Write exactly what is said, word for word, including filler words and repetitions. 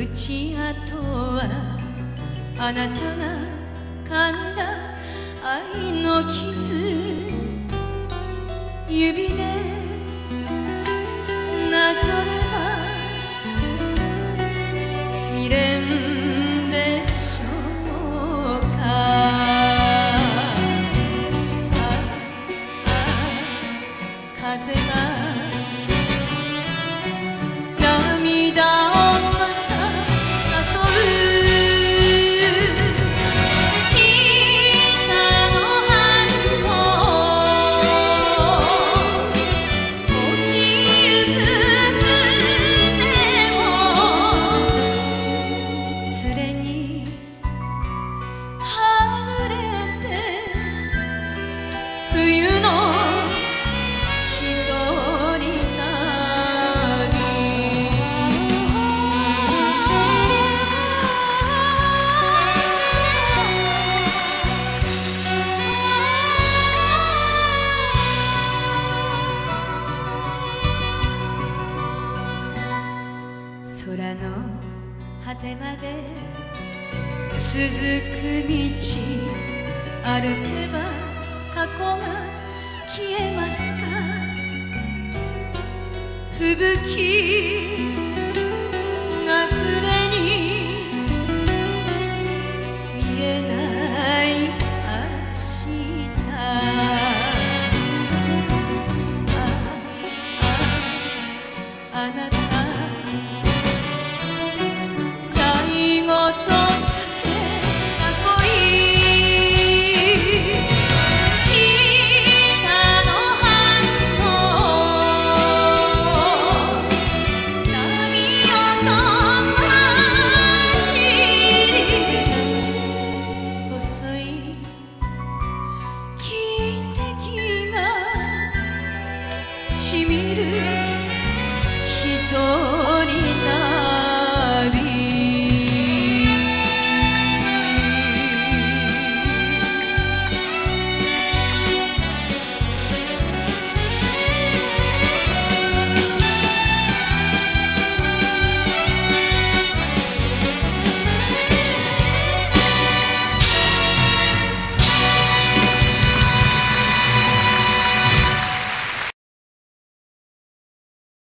口跡はあなたが噛んだ愛の傷、指でなぞれば未練でしょうか。ああ風が涙をまた誘う。北の春を起きゆく胸をすれにはぐれて冬の空の果てまで続く道、歩けば過去が消えますか。吹雪が暮れに